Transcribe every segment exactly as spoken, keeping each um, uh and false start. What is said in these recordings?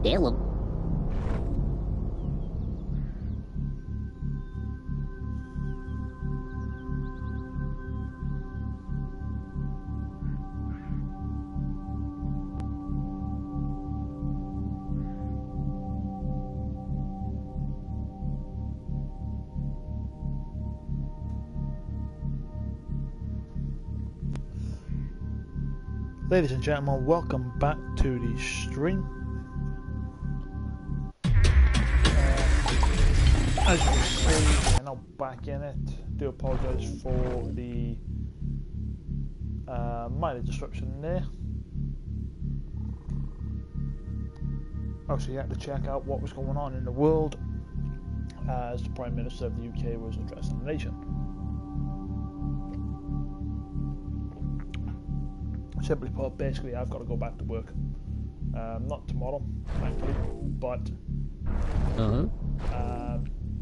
Hello. Ladies and gentlemen, welcome back to the stream. Uh, as you can see, we're now back in it. Do apologise for the uh, minor disruption there. Also, you had to check out what was going on in the world uh, as the Prime Minister of the U K was addressing the nation. Simply put, basically, I've got to go back to work. Um, not tomorrow, thankfully, but Uh-huh. um,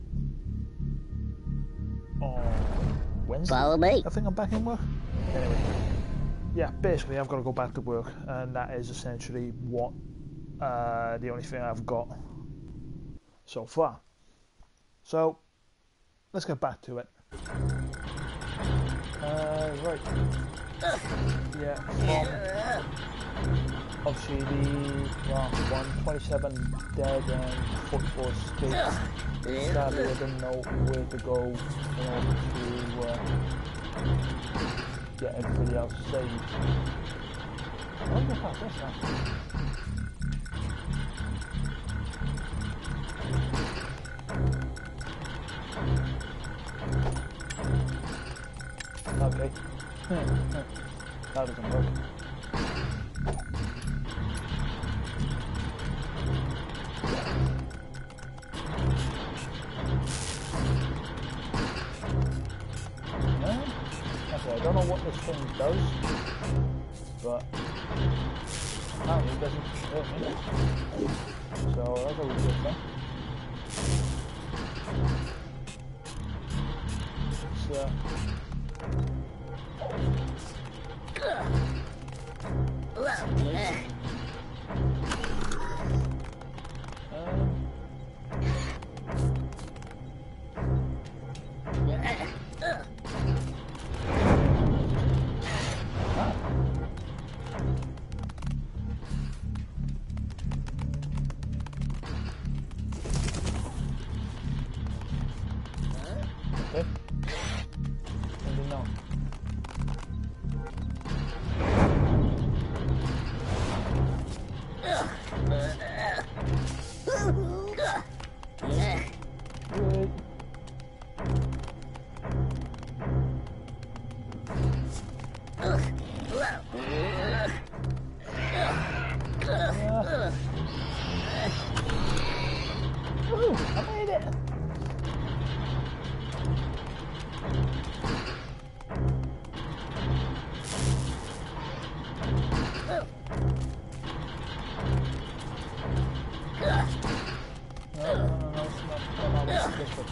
on Wednesday, Follow me. I think I'm back in work. Anyway, yeah, basically, I've got to go back to work, and that is essentially what uh, the only thing I've got so far. So, let's get back to it. Uh, right. Yeah, from obviously the last one, twenty-seven dead and forty-four escaped. Sadly, I didn't know where to go in order to uh, get everybody else saved. I'm going to pass this now. Okay. That doesn't work. No? Okay, I don't know what this thing does, but apparently it doesn't hurt me. So that's always good thing. It's uh okay. Maybe not. Good. Woohoo! I made it! No, no, no, no, it's not. No, no, it's this one.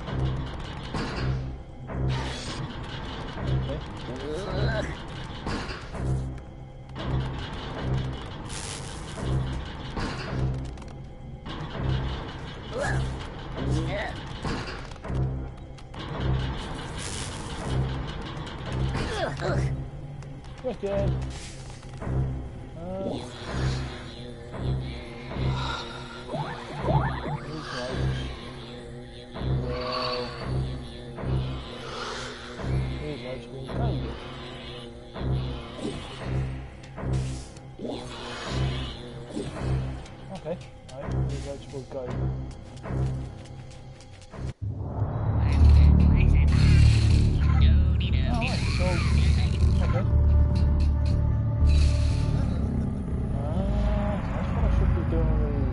Okay. Wicked. Uh, Okay, right, these lights will go. Alright, so, okay. Uh, that's what I should be doing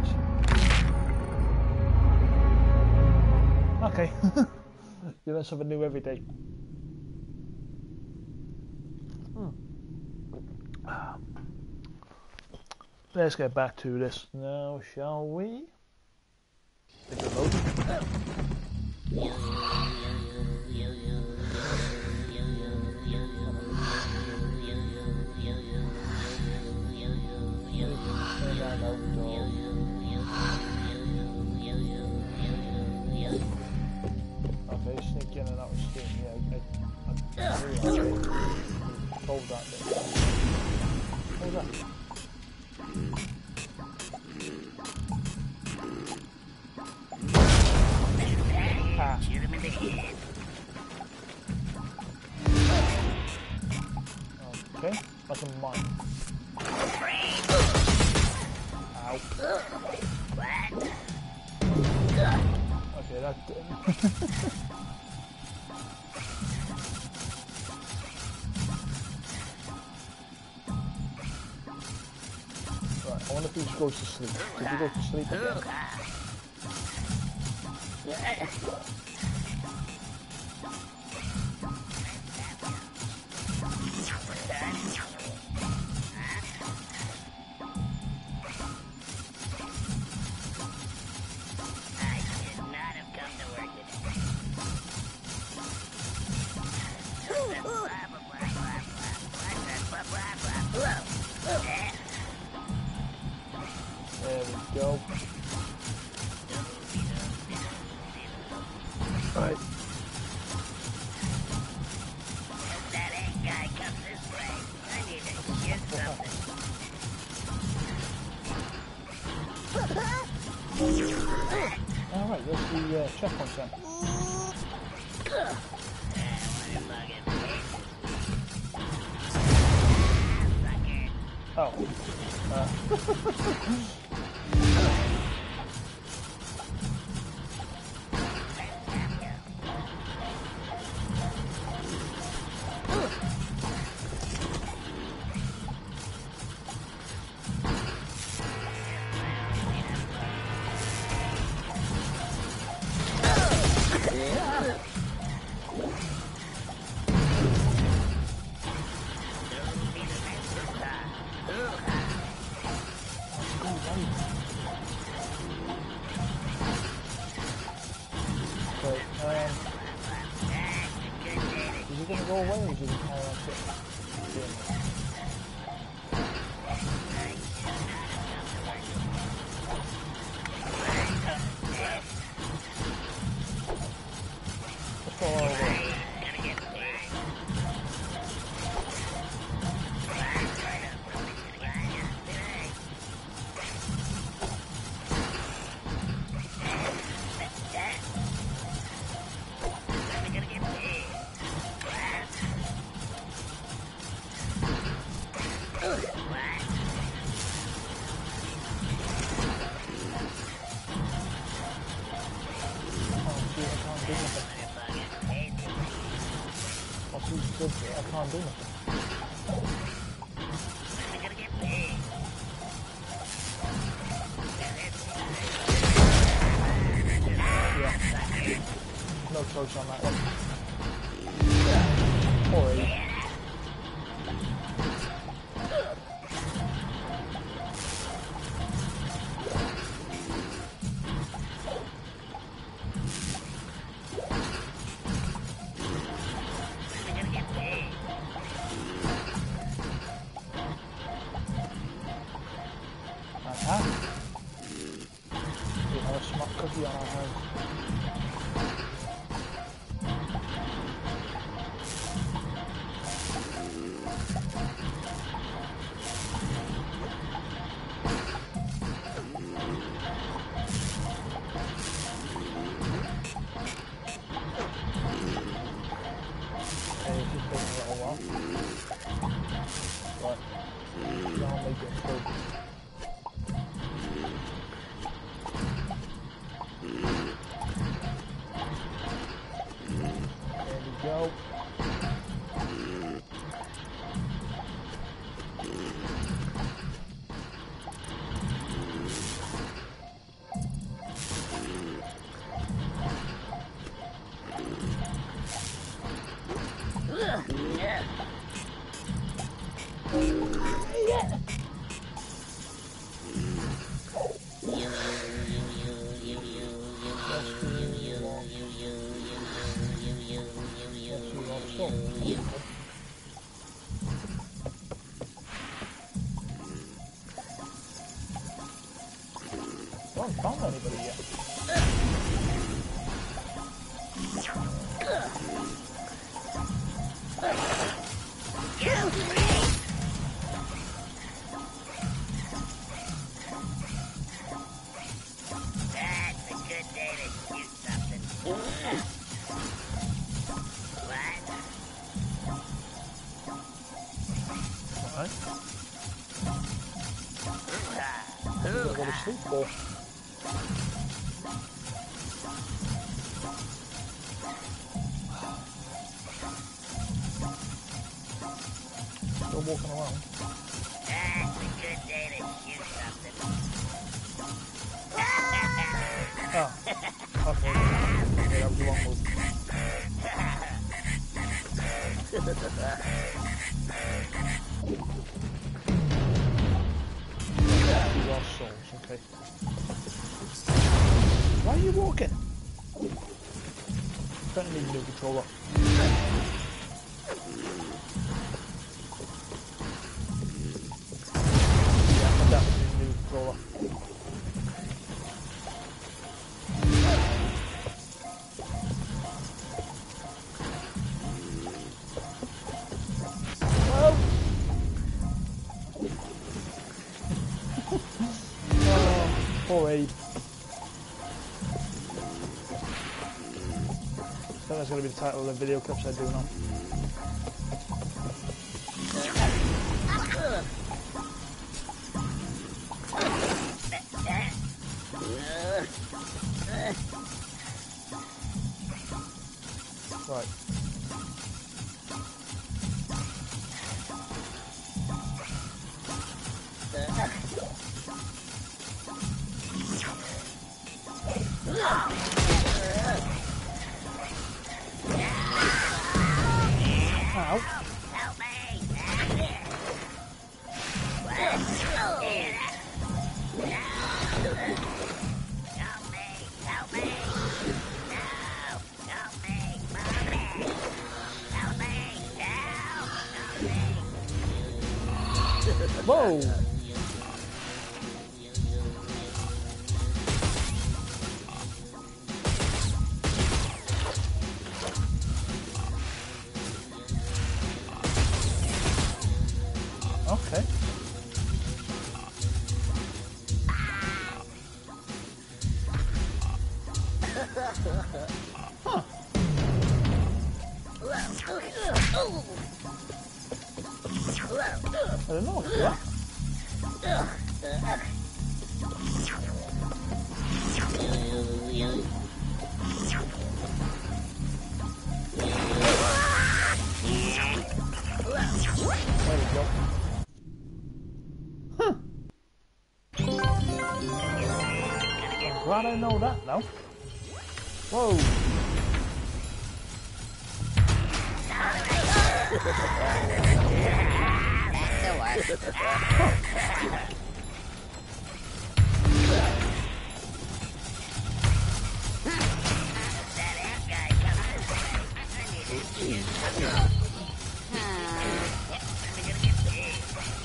with these. Okay. You learn something new every day. Hmm. Let's get back to this now, shall we? Is it loading? Turn that outdoor. That's a mine. Ow. Okay, that didn't. Right, I wonder if he just goes to sleep. Did he go to sleep again? There we go. Right. That egg guy comes this way. I need to get something. Alright, there's the uh, checkpoint then. Oh. Uh. Go away or is it carry on sitting? Let's go all the way. I can't do nothing. Yeah. No choice on that one. Sorry. Cookie on our head. Hey, it's just taking a little while. But I'll make it through. Go. Yeah. I haven't found anybody yet. That's a good day to shoot something. What? Alright. gonna go to sleep for? Still walking around. That's a good day to shoot something. Ah, okay. Okay, that was the wrong move. These are souls, okay. Why are you walking? Don't need a new controller. Yeah, I definitely need a new controller. Poor Abe. I think that's going to be the title of the video clips I do now. Right. Ow. Help me! Help me! Help me! No! Help me! Mommy! Help me! Help! Help me! Whoa! Okay. Huh. I don't know. Yeah. There we go. Huh. I'm glad I know that now. Whoa. That's the worst. That ant guy comes this way. I need to see him. I'm gonna get paid.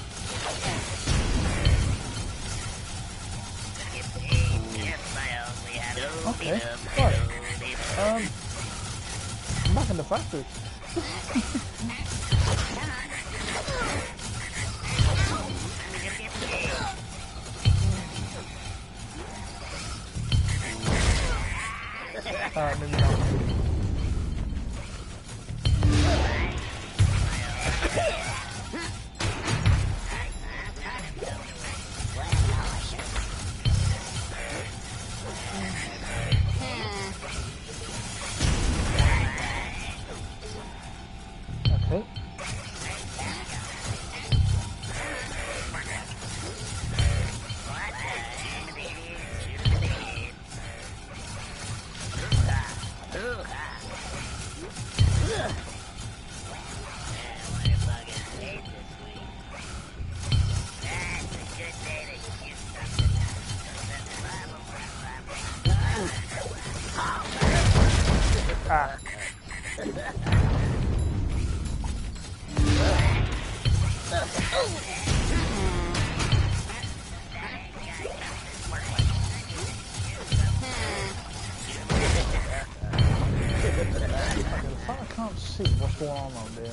Get paid. Yes, I only have Okay. Right. Um. I'm back in the factory. Uh, maybe not. Okay. Ah. I can't see what's going on out there.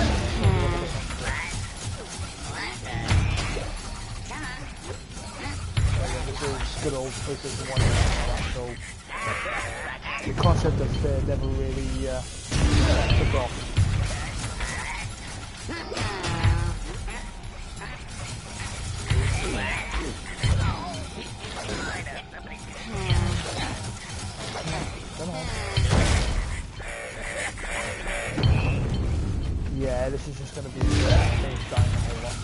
This is good old PlayStation one, so the concept of fear never really uh, took off. this is just going to be uh, things dying a whole lot.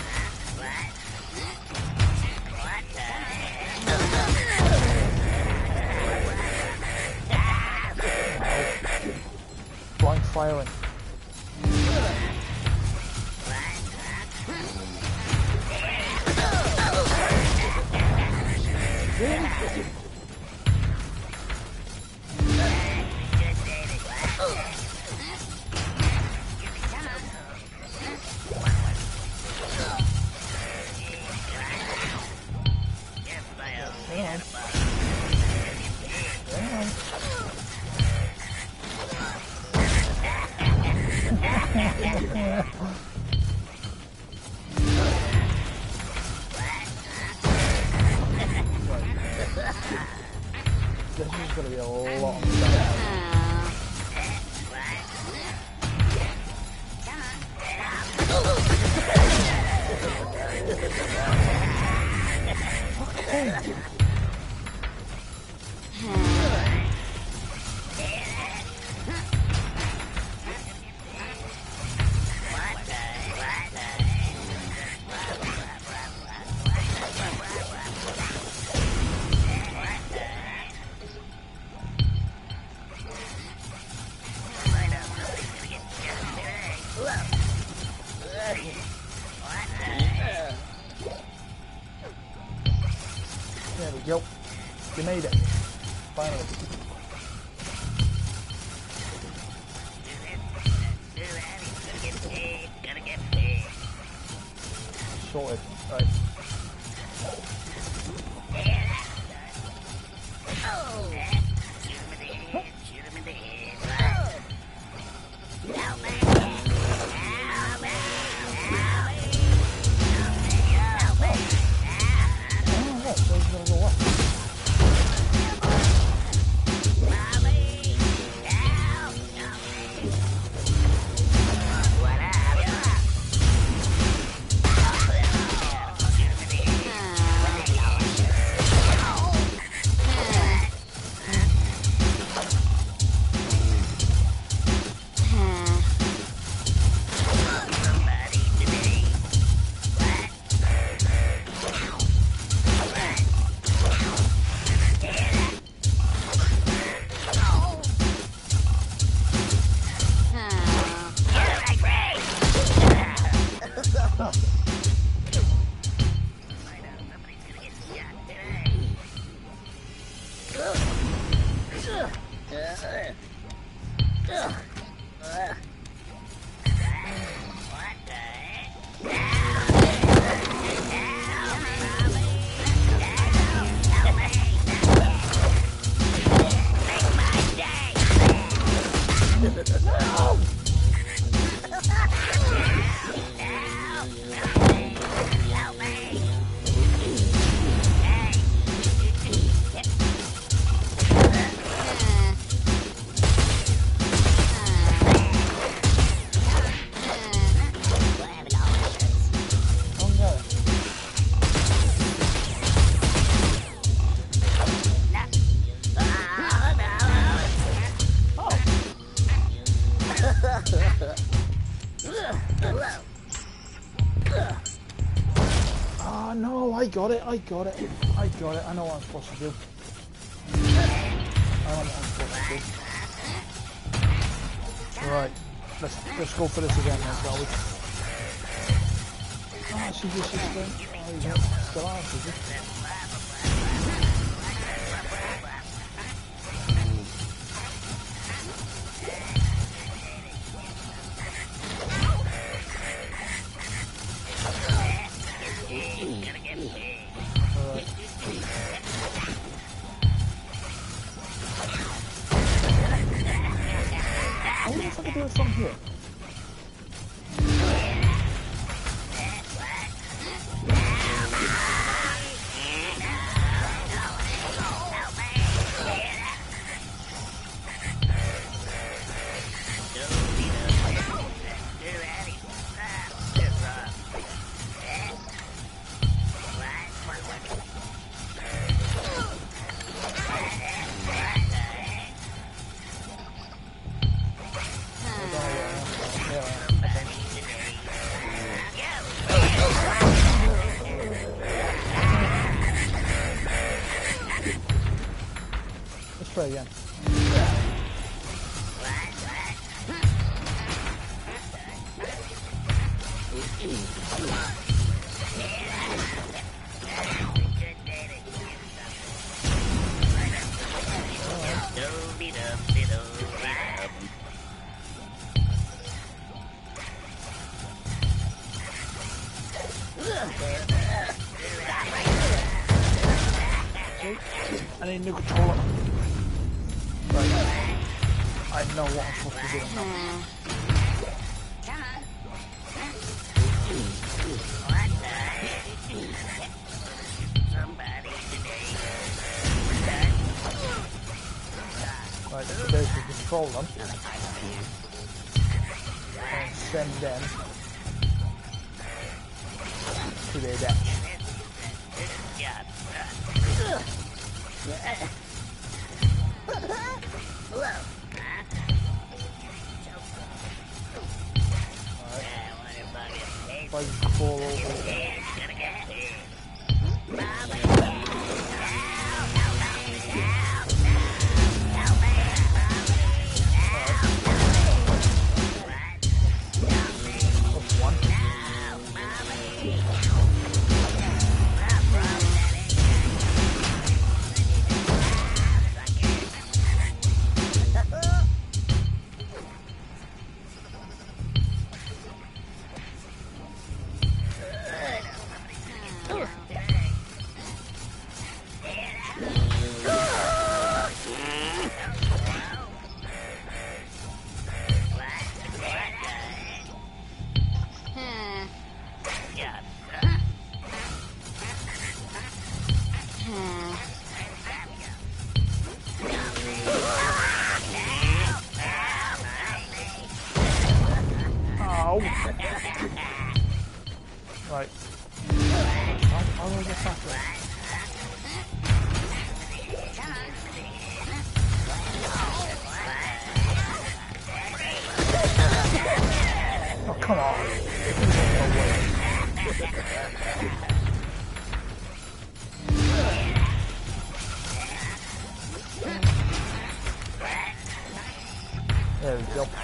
Blind firing. Really? This is going to be a long time. Okay. There we go. You made it. Finally. Sorted. Right. Oh no, I got it, I got it, I got it, I know what I'm supposed to do. I know what I'm supposed to do. Right, let's let's go for this again then, shall we? Oh, she just just went, oh, he's not still on, is he? I wonder if I can do it from here. I don't know where I am. try again. I need a new controller. Right. I know what I'm supposed to do now. Right, so basically control them and send them to their death. If I just fall over. Right. How, how do I get past that? Oh, come on. There we go.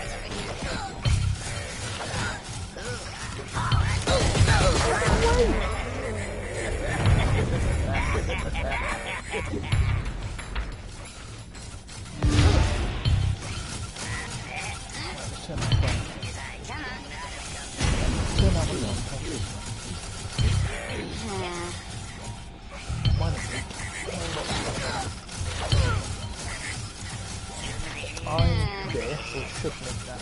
I'm there, so should make that.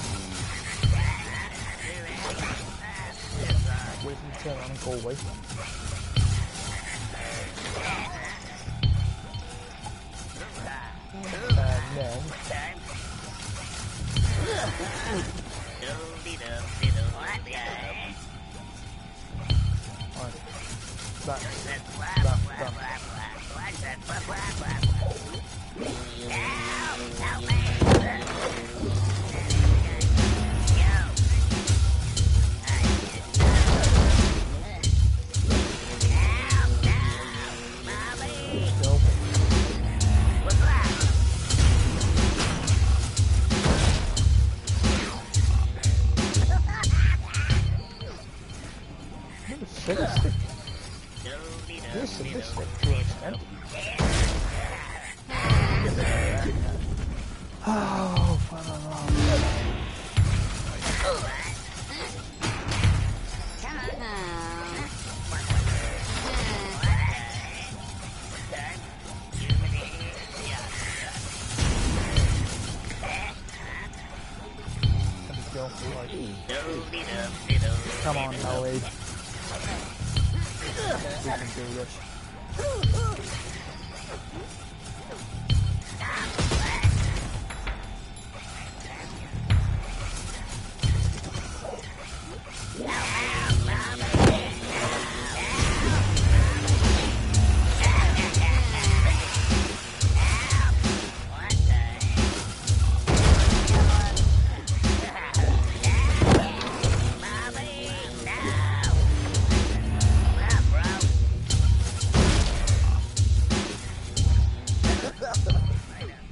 Wait and turn around and go away. And then right. That, that, that. Sadistic. You're sadistic to an extent. Oh, fun on. Come on, now, Wade. We can do this.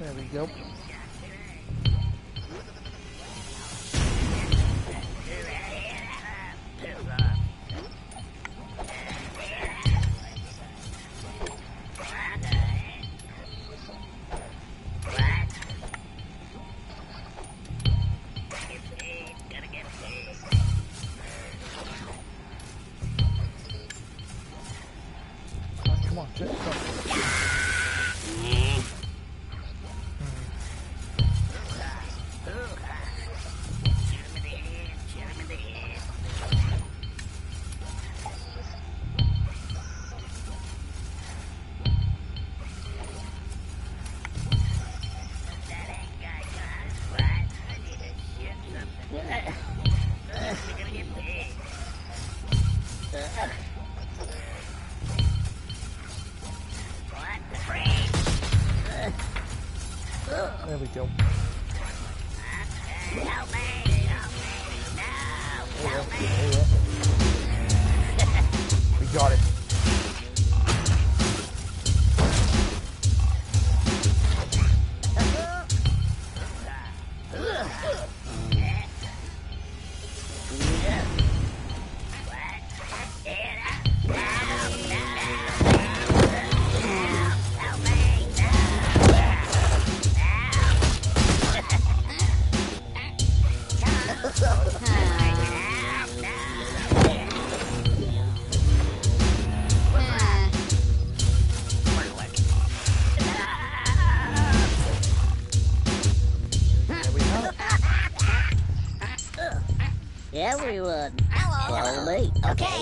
There we go. Come on, check it out. There we go. Help me! Help me! No! Help me! We got it. Everyone, follow me. Okay.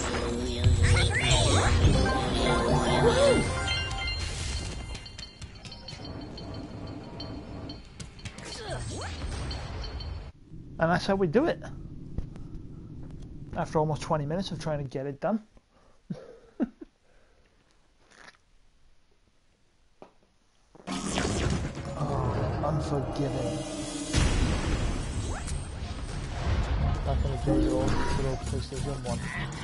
And that's how we do it. After almost twenty minutes of trying to get it done. Oh, Unforgiven. Back in the day, old, good old PlayStation one.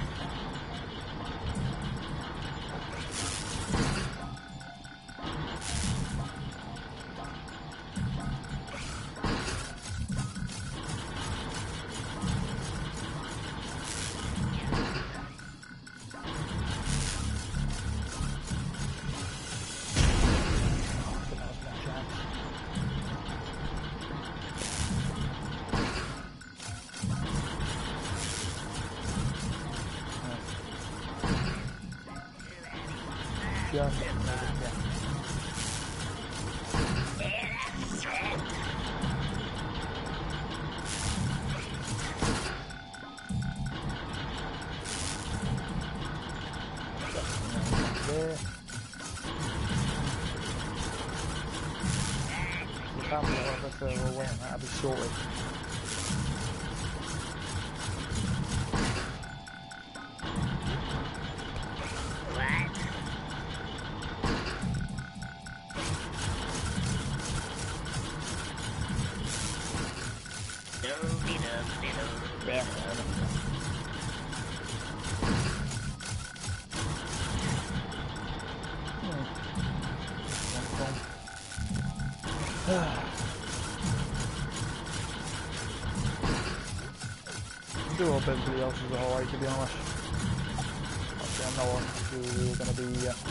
Just yeah. There. You can't be a little bit further away and that'll be sorted. Do hope everybody else is alright, to be honest. Actually, I know we were going to be. Uh...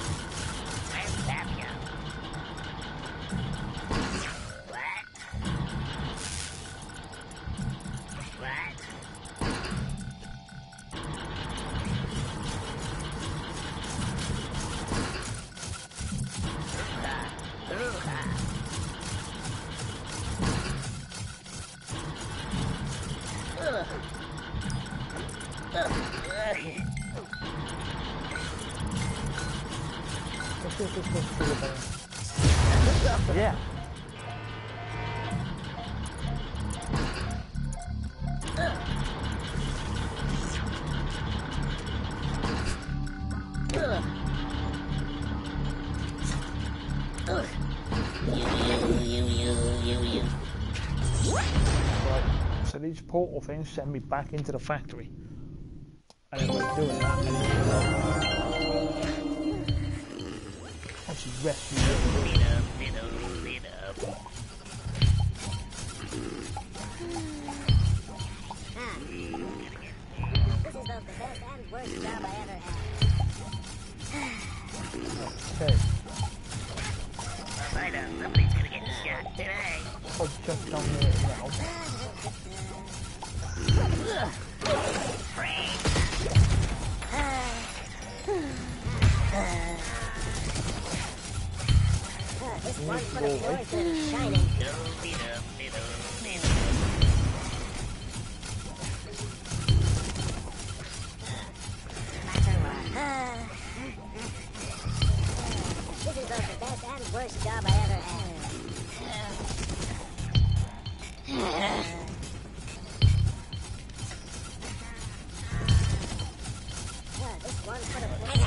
Yeah. Right, so these portal things send me back into the factory. And if I'm doing that, I should rescue them. This is both the best and worst job I ever had. Okay. I know somebody's gonna get shot today. I'll jump down there now. This one foot of floor is gonna be shining. This is both the best and worst job I ever had. This one foot of floor.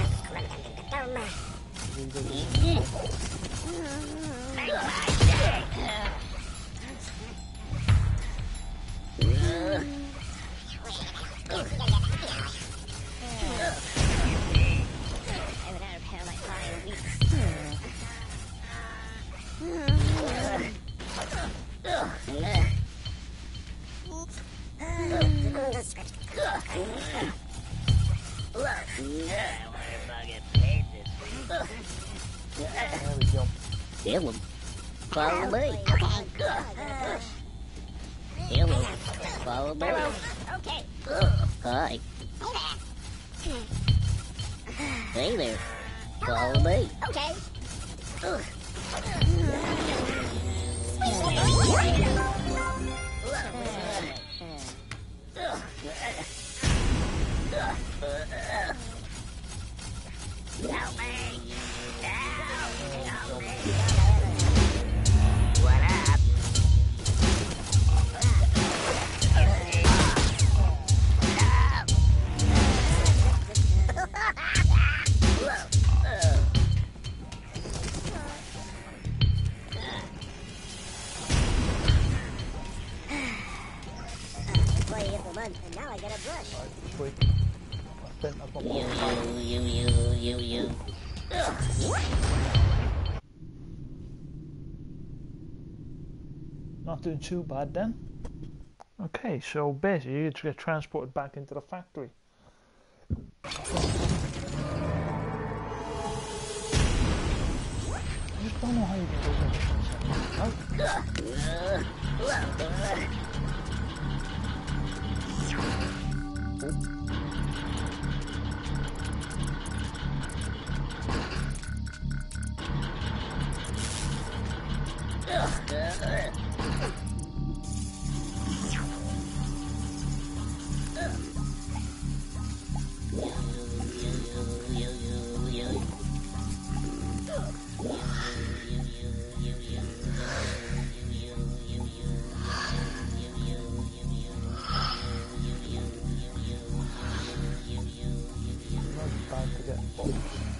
There we go. Kill him. Follow me. Kill him. Follow me. Okay. Hi. Hey there. Follow me. Okay. Help me. Help. Help me. What up? Boy, you the lunch, and now I get a brush. Right, sweet. I think I've got You, more time. you, you, you, you, you. Not doing too bad then. Okay, so basically you just get transported back into the factory. I just don't know how you can do this. Not bad to get both.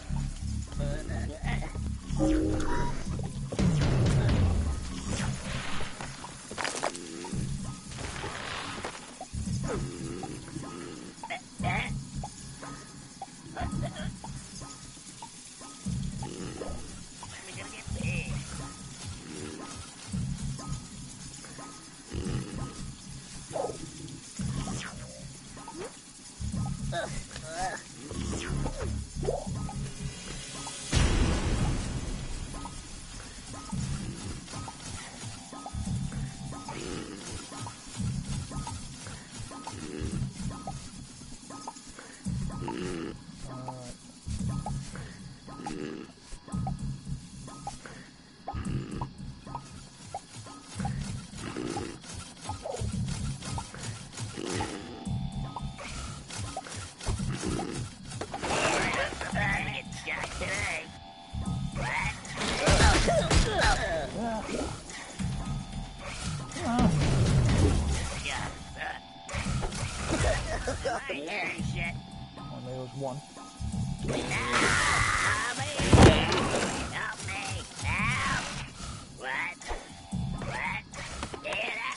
Shit. Oh, there was one. Help me! Help me! Help! What? What? Get up!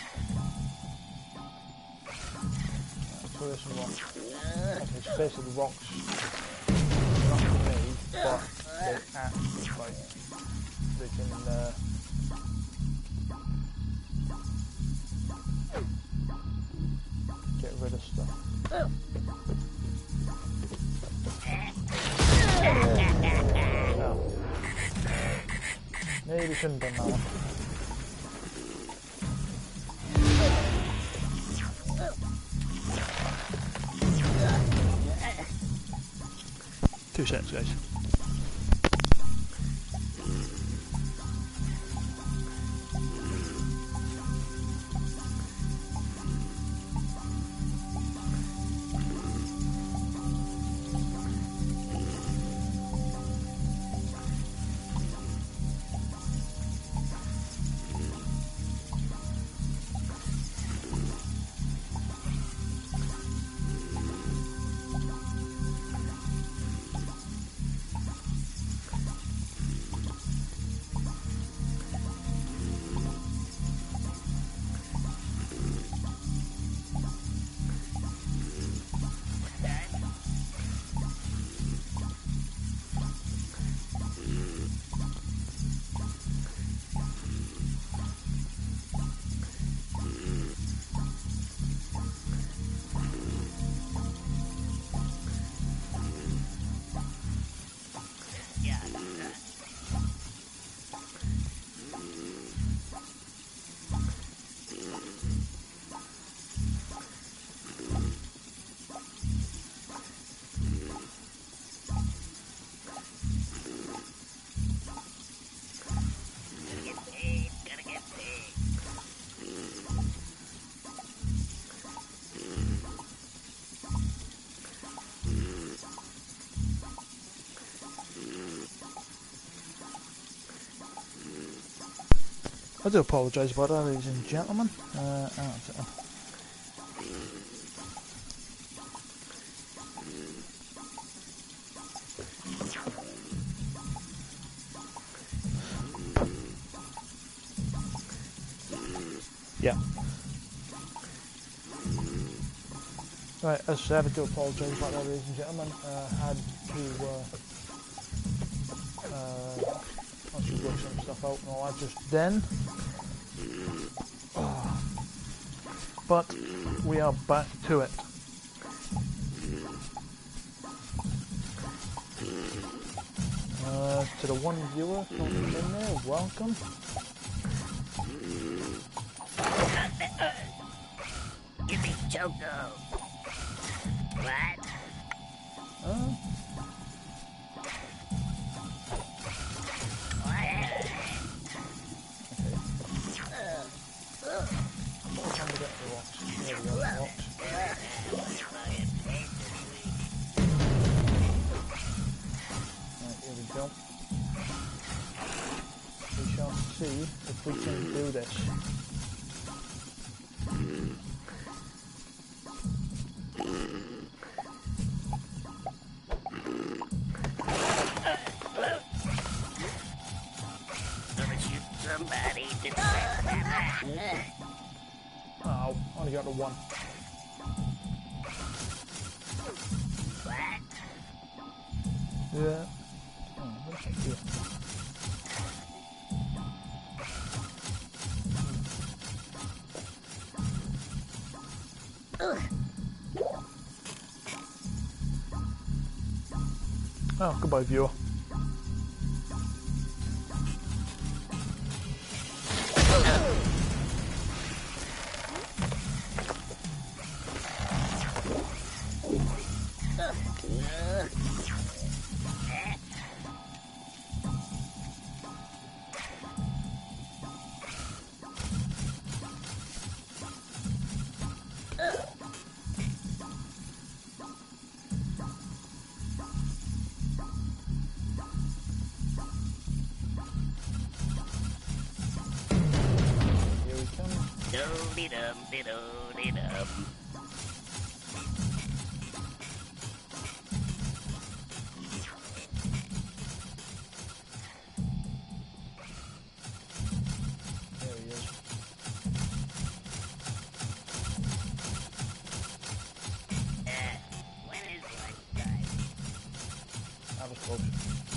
So there's some rocks. Okay, so basically the rocks, not for me, but they act like they can uh, Maybe shouldn't have done that one. Two seconds, guys. I do apologise about that, ladies and gentlemen. Uh, hang on a second. Yeah. Right, as I said, I do apologise about that, ladies and gentlemen. Uh, had to uh, uh, actually work some stuff out and all that just then. Oh. But we are back to it. Uh, to the one viewer from in there, welcome. Give me Choco. What? Uh, Time to get the rocks. There we go, the rocks. Right, here we go. We shall see if we can do this. Gonna shoot somebody to Oh, only got the one. What? Yeah. Oh, what's that here? Oh, goodbye, viewer. Dum dum dum. There he is. Uh, when is lunchtime? I was close.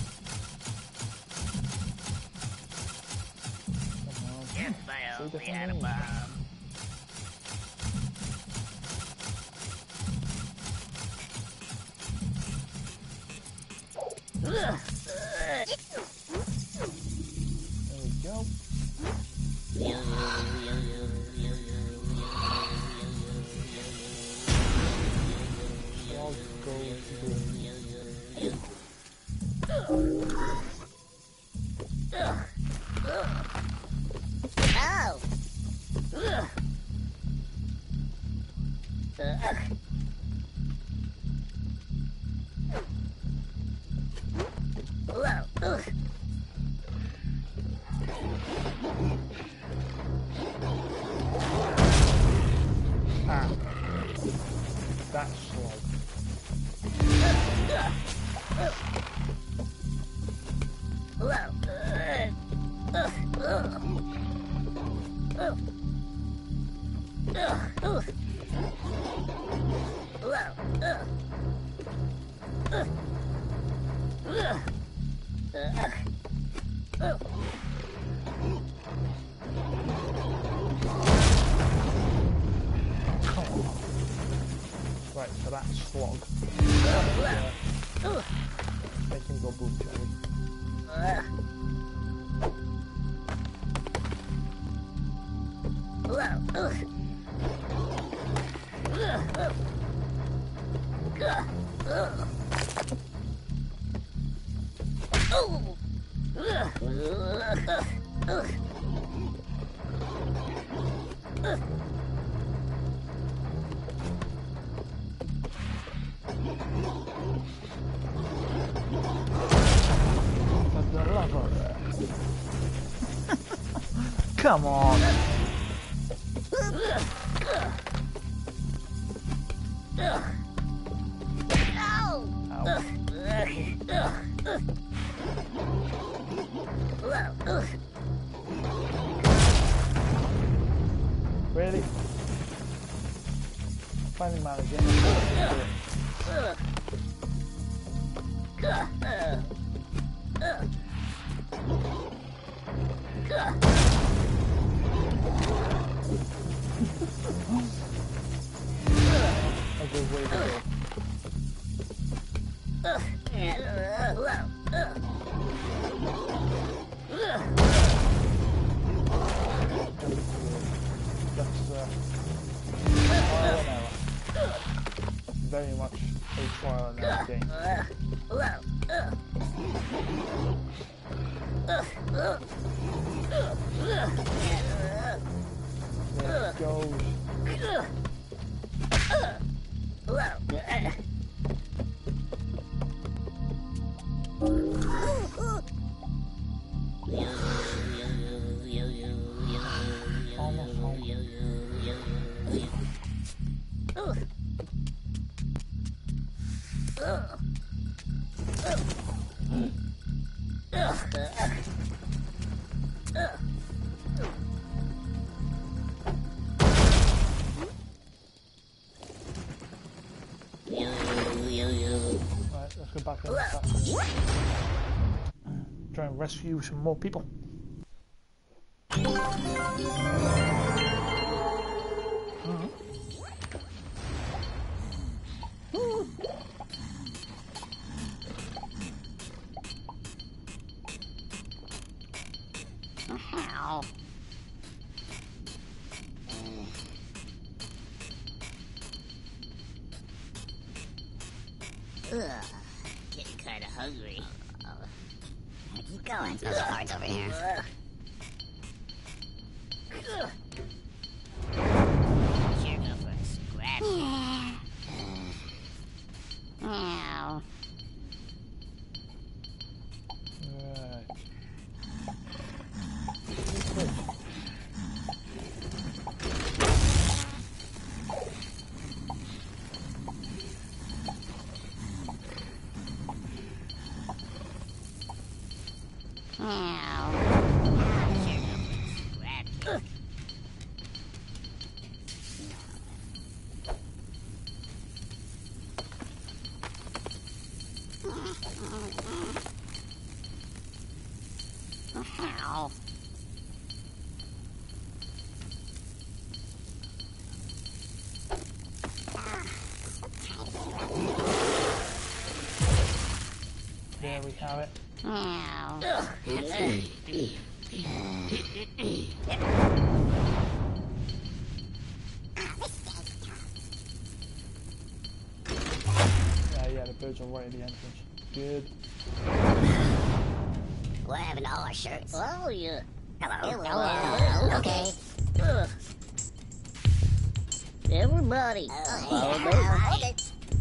Come on. If I See only the had a thing? bomb. There we Ah, that's slog. Right, so that's slog. Uh, make him go boom, shall we? For the love of it. Come on. Really? Finally managing. A good way to go. That's uh, trial and error. Very much a trial and error game. There it goes. Almost home. Right, let's go back in the factory. Try and rescue some more people. Ow. Ugh, getting kind of hungry. Uh, keep going. There's no cards over here. Sure, go for a scratch. Meow. Right. Meow. Meow. There we have it. Meow. Yeah, yeah, the birds are right at the entrance. Good. We're having all our shirts. Oh, yeah. Hello. Hello. Hello. Okay. Ugh. Everybody, Oh, follow hey, me. hello. Okay.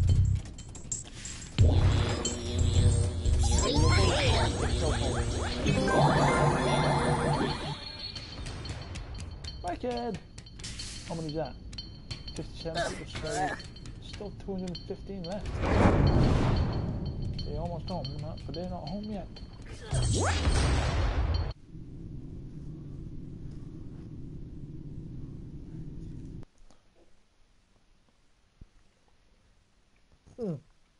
My kid! How many is that? fifty-seven people, so still two hundred fifteen left. They're almost home, but they're not home yet. Hmm.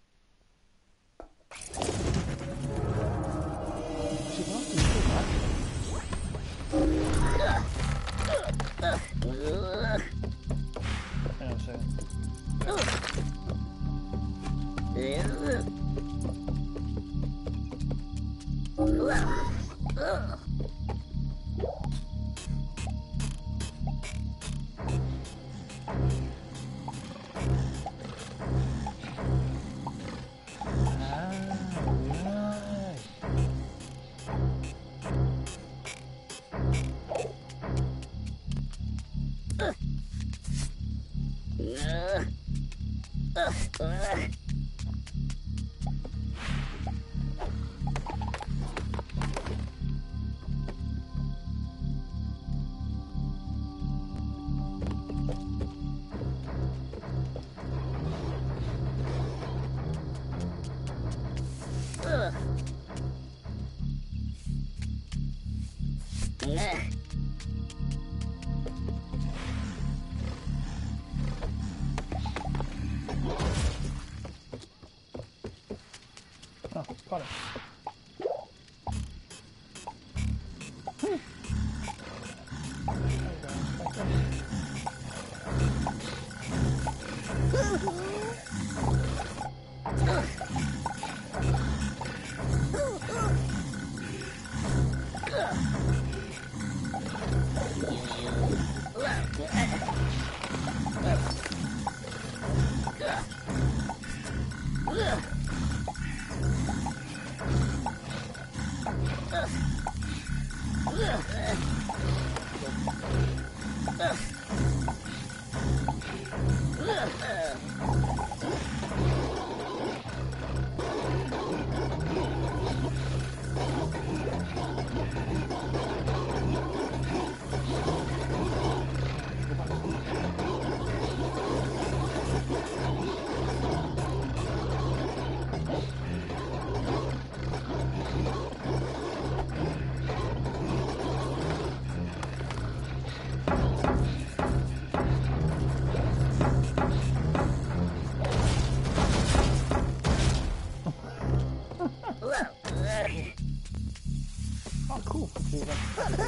Hang on a second. Oh, got it. Oh, cool. See that.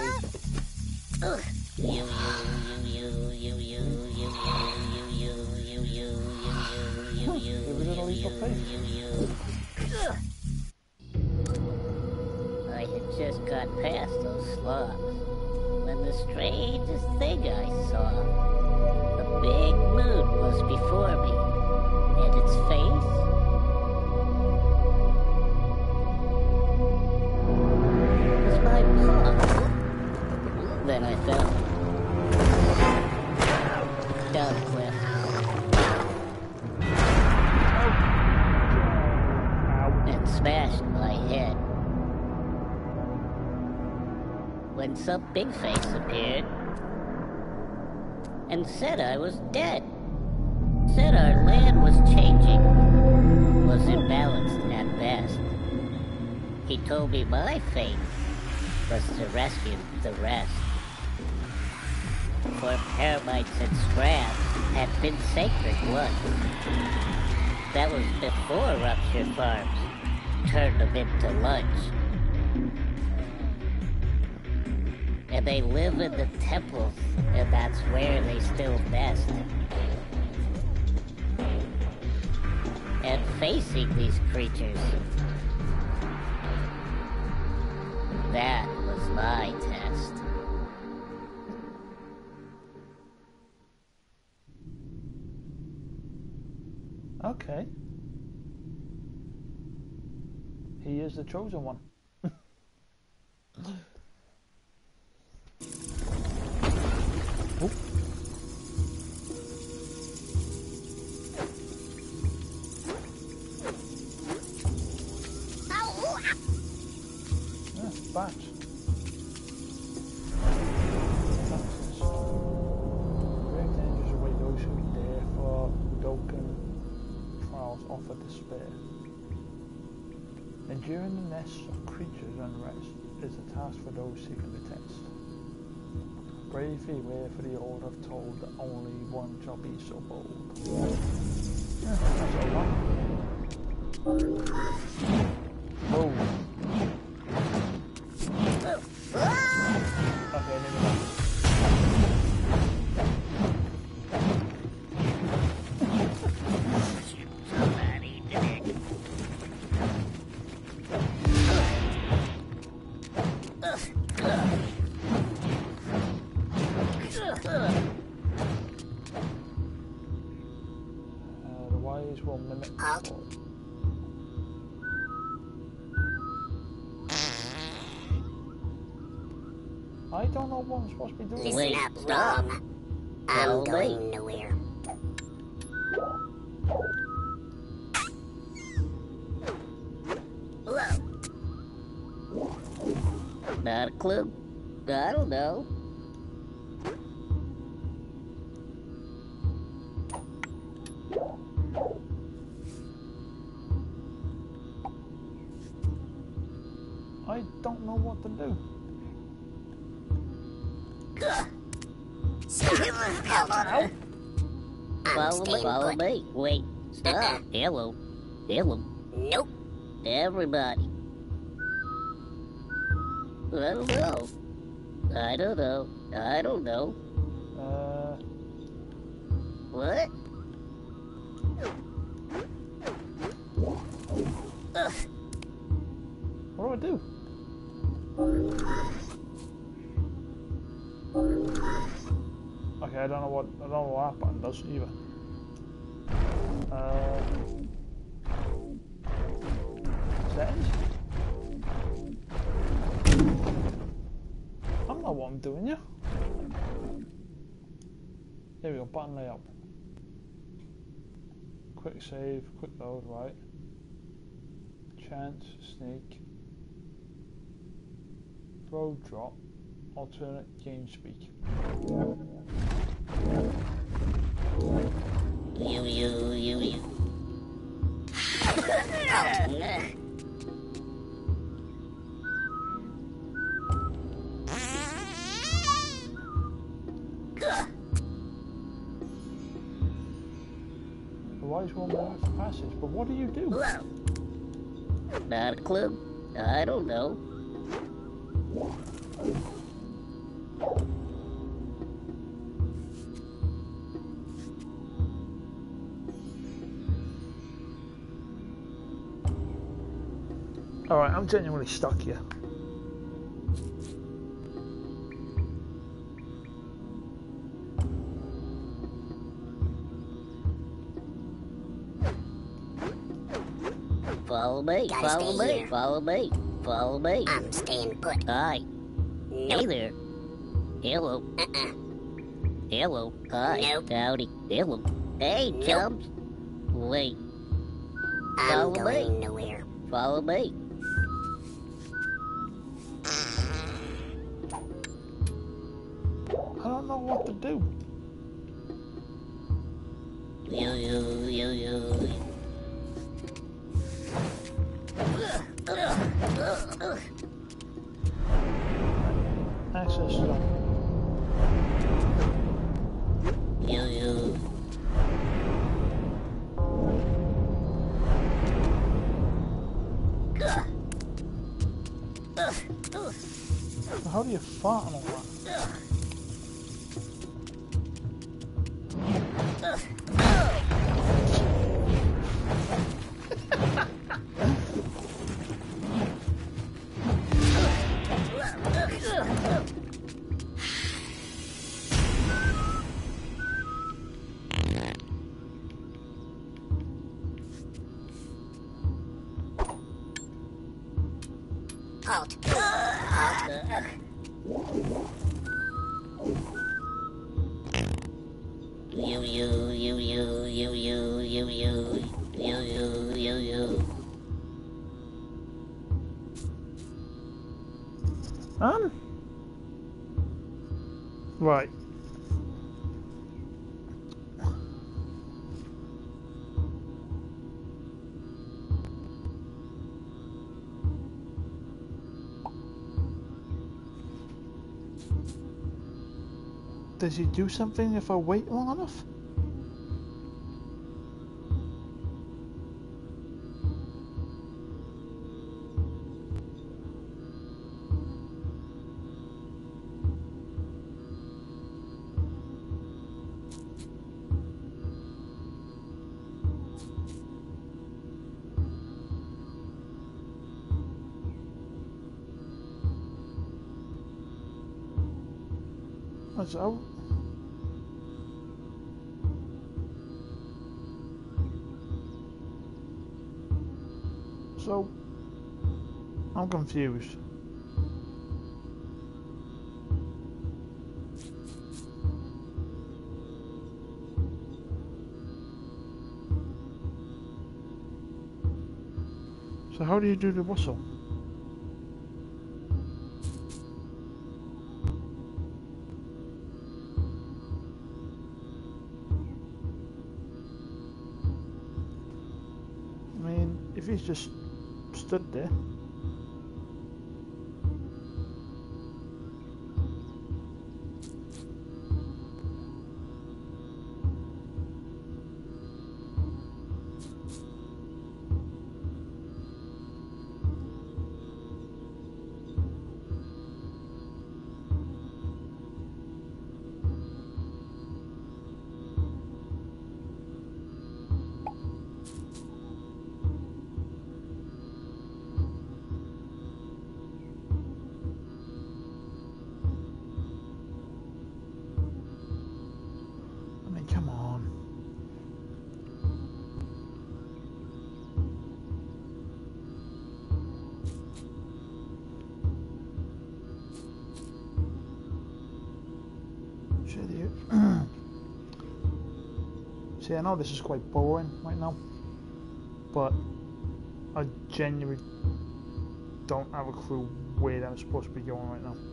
I had just got past those slobs when the strangest thing I saw. A big moon was before me, and its face was my paw. Then I fell down a cliff. And smashed my head. When some big face appeared and said I was dead. Said our land was changing, was imbalanced at best. He told me my fate was to rescue the rest. For termites and scraps had been sacred once. That was before rupture farms turned them into lunch. And they live in the temples, and that's where they still nest. And facing these creatures, that was my test. Okay. He is the chosen one. despair. Enduring the nests of creatures' unrest is a task for those seeking the test. Bravely wait for the old have told that only one shall be so bold. Yeah, that's alright. Whoa. Okay, never mind. Somebody did it. Uh, the wires will mimic. Halt. I don't know what I'm supposed to be doing. Listen Wait, up, stop. Rom. Follow I'm going me. nowhere. Not a clue. I don't know. I don't know what to do. Come on. I'm Follow me. staying Follow put. me. Wait. Stop. Hello. Hello. Nope. Everybody. I don't know. I don't know. I don't know. Uh, What? what do I do? Okay, I don't know what I don't know what that button does either. Uh, settings. I don't know what I'm doing, yeah. Here we go, button layout. Quick save, quick load, right. Chance, sneak. Throw, drop. Alternate game speak. You, you, you, you. The wise one moves the passage, but what do you do? Not a clue. I don't know. Alright, I'm genuinely stuck here. Follow me. Gotta Follow stay me. here. Follow me. Follow me. I'm staying put. Hi. Hey Nope. there. Hello. Uh-uh. Hello. Hi. Nope. Howdy. Hello. Hey, Nope. chums. Wait. I'm Follow going me. nowhere. Follow me. I don't know what to do. You, you, you, you. Access done. You, you. How do you fart and all that? Halt. You, you, you, you, you, you, you, you, you, you, you, you. Um. Right. does he do something if I wait long enough? So, so I'm confused. So how do you do the whistle? If he's just stood there. See, I know this is quite boring right now, but I genuinely don't have a clue where I'm supposed to be going right now.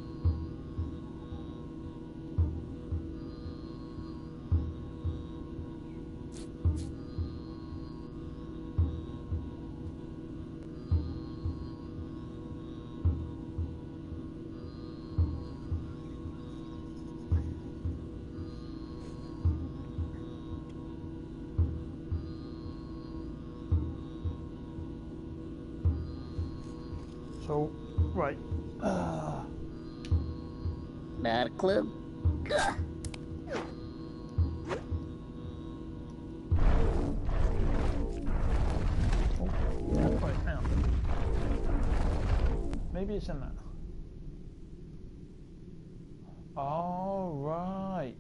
So, right. Uh, Not a clue. Ugh. Oh, right, hang on. Maybe it's in that. All right.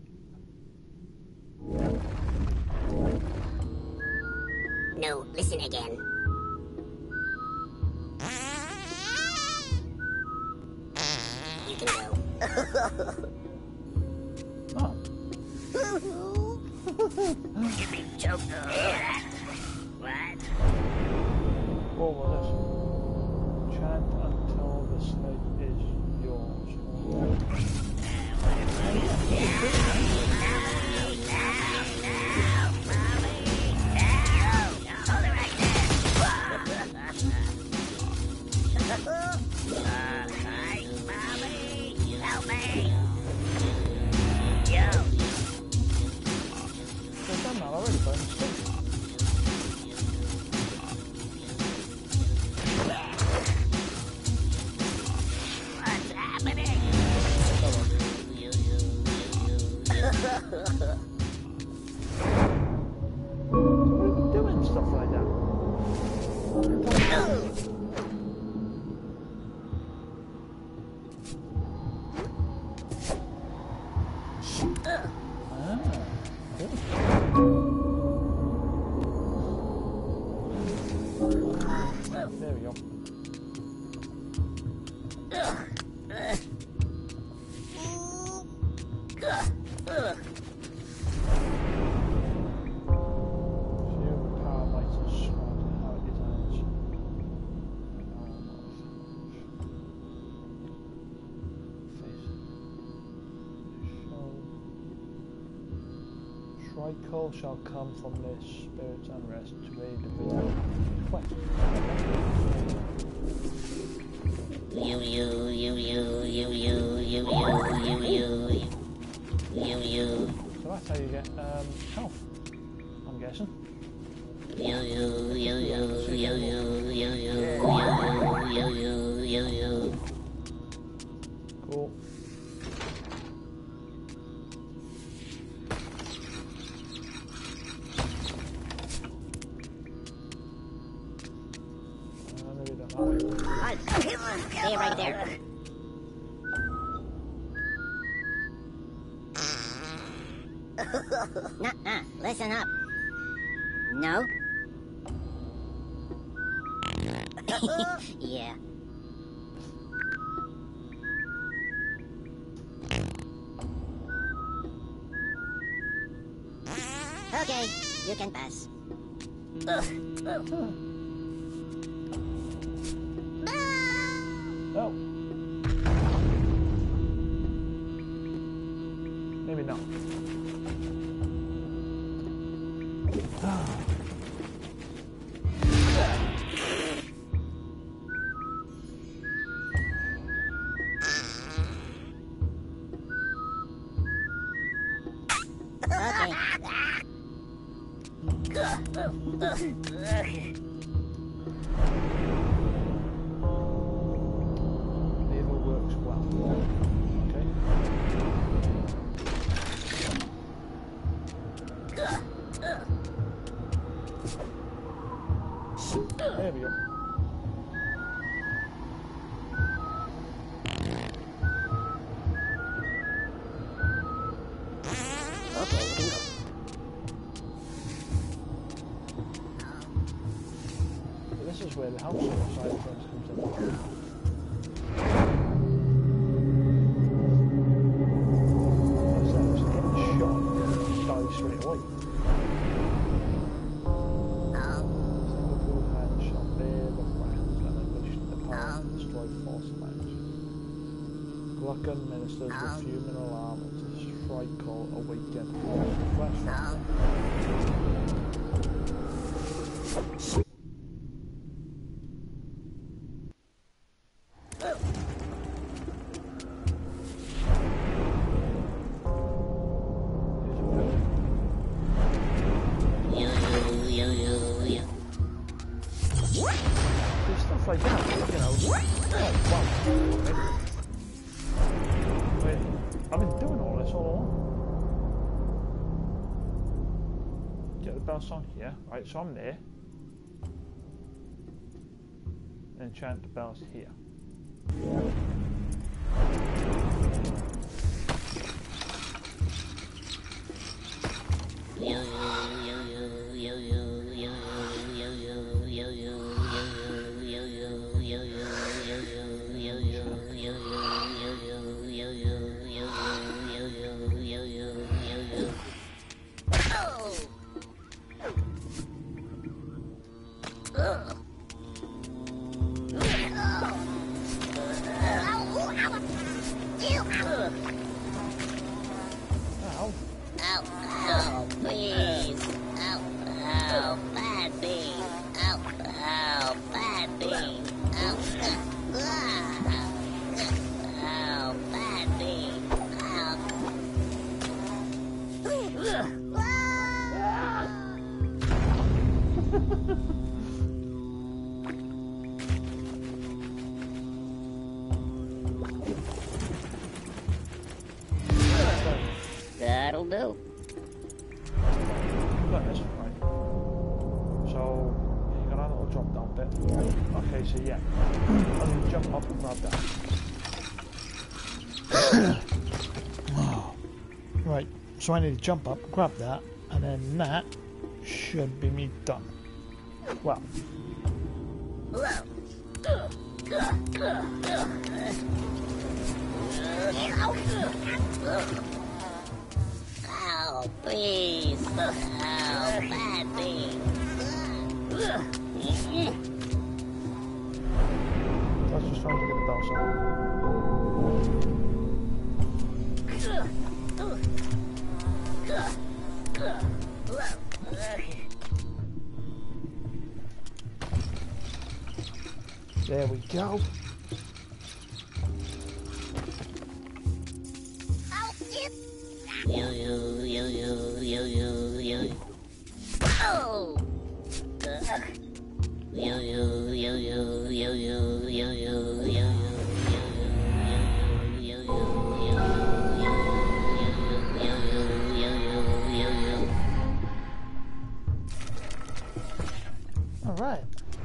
No, listen again. You can go. Oh. You've been choked. What? What was this? Chant until the slate is yours. I've done that already, by mistake. What's happening? Why are you doing stuff like that? There we go. Shield power lights and surrounding how it designs. Face. Tricol shall come from their spirits and rest to aid the victim. Quest. You, you, you, you, you, you, you, you, you, you. that's how you get um, health, I'm guessing. Yo yo yo yo yo yo yo yo yo yo yo yo yo. Cool. Uh, maybe that way. Stay right there. Nuh-uh. Listen up. No? Yeah. Okay, you can pass. Oh. Maybe not. Neither works well. Okay. There we go. Okay, we can go. This is where the house side of things comes in. So I was getting shot, died straight away. Single blue hand shot there, the rounds that unleashed the power and destroyed force lines. Gluckin ministers the fuming alarm until the strike call awaken. Flashback. Like that, you know. Oh, wow. Wait, I've been doing all this all along. Get the bells on here. Right, so I'm there. Enchant the bells here. Yo yo yo yo yo yo yo yo yo yo yo Ow. Ow, ow, please. Ow, ow, bad bean. Ow, ow, bad bean. Ow, ah, ow, bad bean. Ow. That'll do. Look, this right. So, yeah, you got a little drop down bit. Okay, so yeah. I'm going to jump up and grab that. Right, so I need to jump up, grab that, and then that should be me done. Well. Ow, please. Ow, bad bean. I was just trying to get the bells on. There we go. Yo yo yo yo yo yo yo. Oh. Uh. Yo yo yo yo yo yo yo yo yo yo. All right.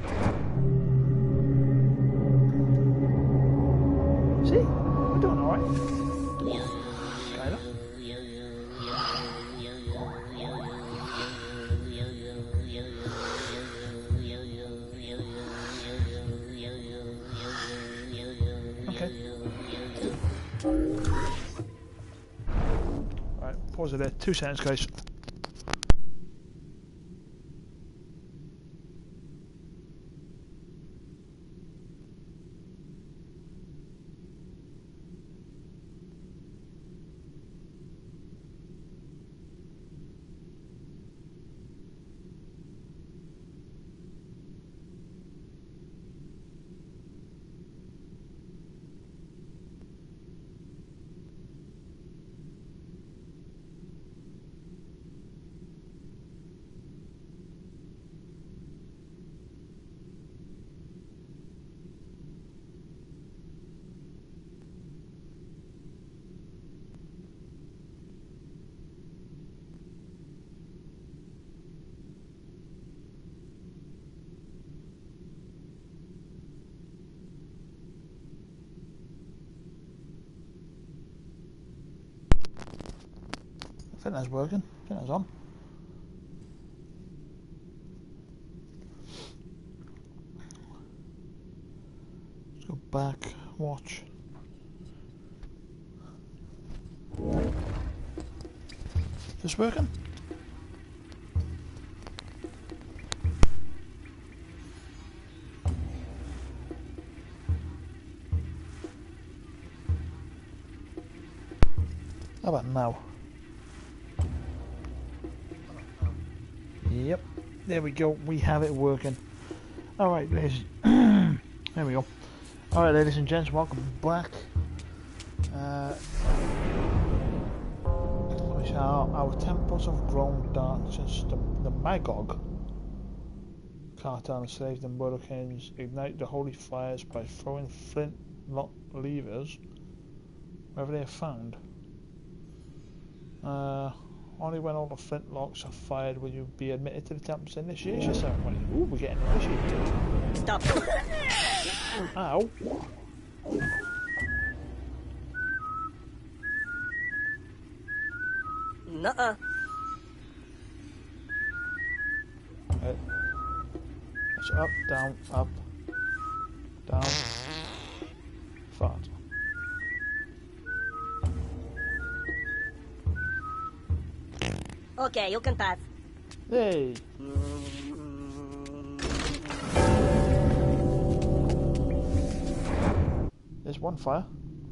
See, we're doing all right. Kind of. Alright, pause it there. Two seconds, guys. I think that's working. I think that's on. Let's go back, watch. Is this working? How about now? Yep, there we go. We have it working. Alright, ladies. There we go. Alright, ladies and gents, welcome back. Uh, our, our temples have grown dark since the, the Magog cartel enslaved the Moroccans ignite the holy fires by throwing flintlock levers wherever they are found. Uh, only when all the flintlocks are fired will you be admitted to the temple's initiation ceremony. Ooh, we're getting initiated. Stop. Ow. Nuh-uh. Right. It's up, down, up, down, fart. Okay, you can pass. Hey! There's one fire.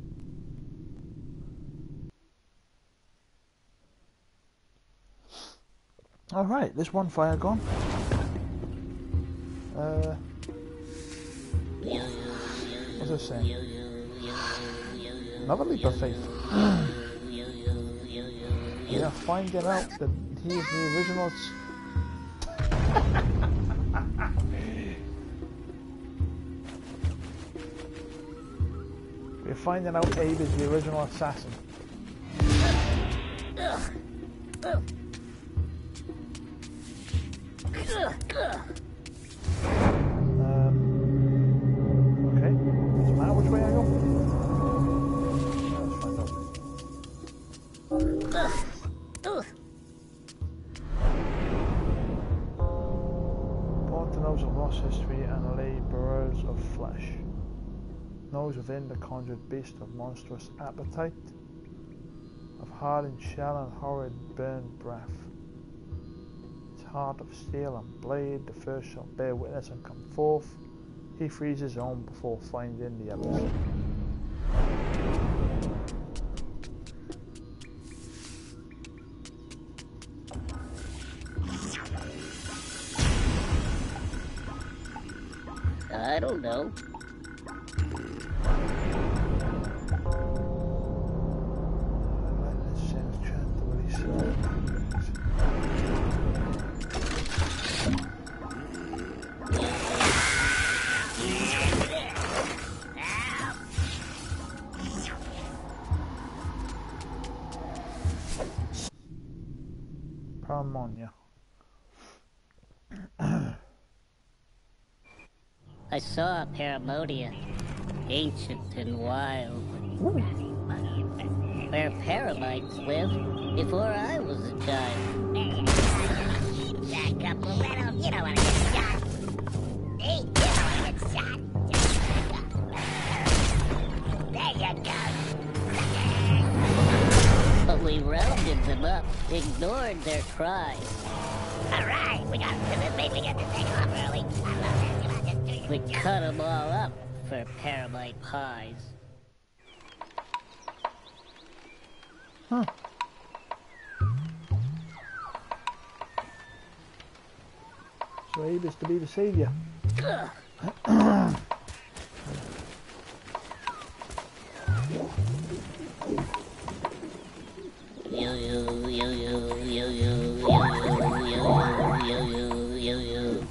Alright, there's one fire gone. Uh, what's this saying? Another leap of faith. We are finding out that he is the original. We're finding out Abe is the original assassin. Um, okay, doesn't matter which way I go. Let's find out. Born to those of lost history and labourers of flesh. Knows within the conjured beast of monstrous appetite, of hardened shell and horrid burned breath. Its heart of steel and blade, the first shall bear witness and come forth. He frees his own before finding the others. I don't know. Harmonia. I saw Paramonia, ancient and wild, where paramites lived before I was a child. Jack up, Loretto. You don't want to get shot. Hey, you don't want to get shot. There you go. But we rounded them up, ignored their cries. All right, we got this. Maybe we get to take off early. I love that. Come on, just do it. We cut them all up for paramite pies. Huh. So Abe is to be the savior. Yo yo yo yo yo yo yo yo yo yo yo yo yo.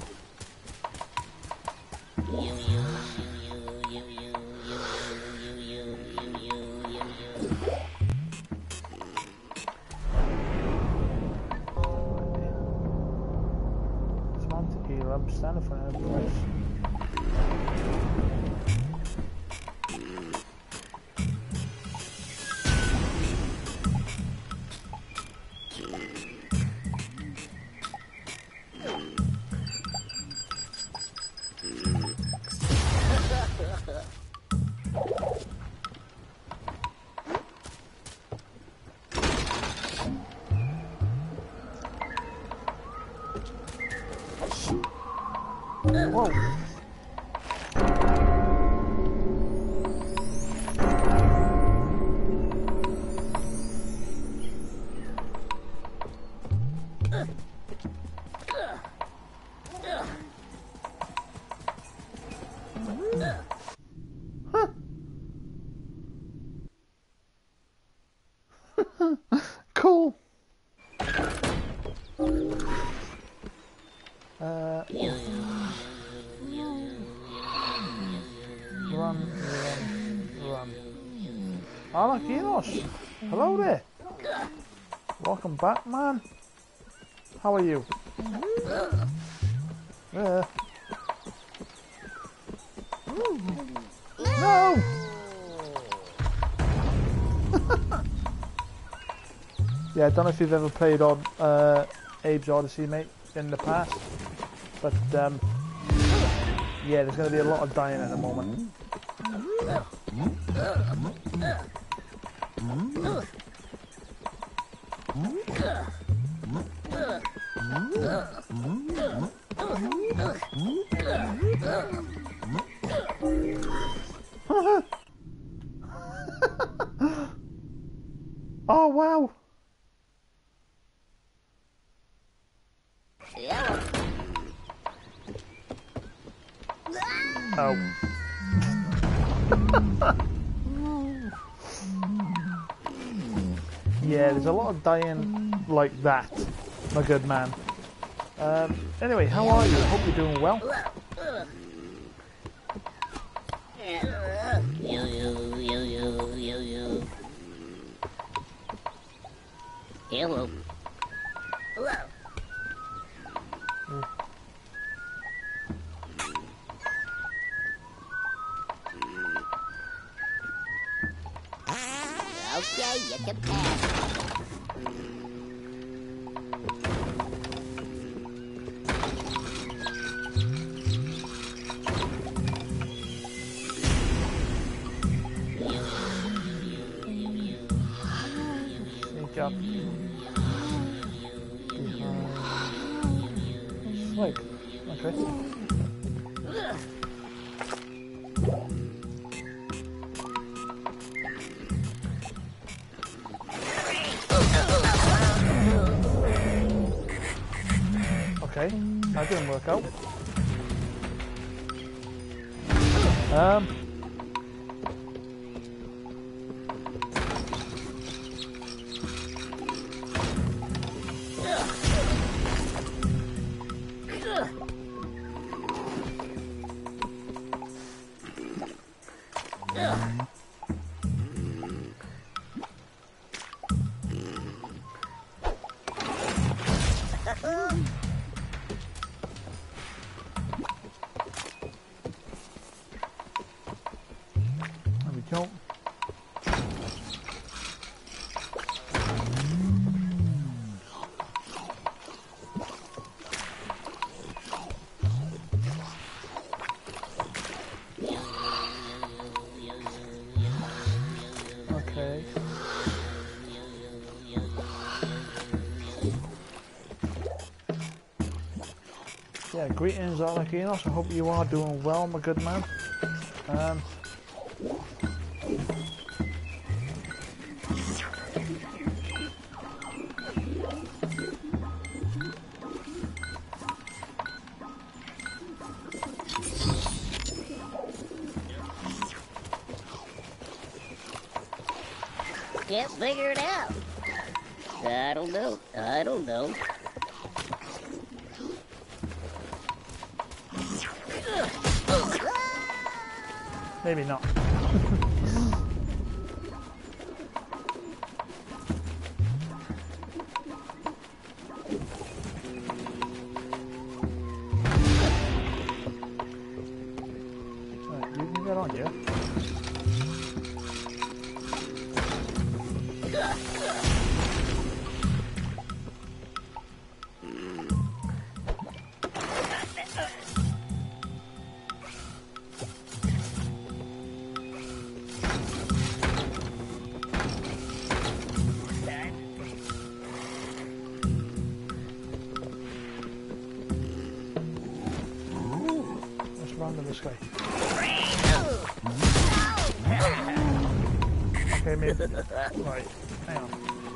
Yo yo yo yo yo yo yo yo yo yo yo. Semantic here, I'm standing for an place. Whoa. Cool. Uh, run, run, run. Alakinos, hello there. Welcome back, man. How are you? Yeah. No! Yeah, I don't know if you've ever played on uh, Abe's Oddysee, mate, in the past, but um, yeah, there's going to be a lot of dying at the moment. Oh wow! Oh. Yeah, there's a lot of dying like that, my good man. Um, anyway, how are you? Hope you're doing well. Yo yo yo yo yo yo. Hello. Hello. Mm. Okay, you can pass. Sneak up. Wait, okay. Okay, that didn't work out. Um. There we go. Okay. Yeah, greetings Alakinos, I hope you are doing well, my good man. Um, Can't figure it out. I don't know. I don't know. maybe not. Right, you can get on here. Let's run to this guy. Okay, maybe. Right, hang on.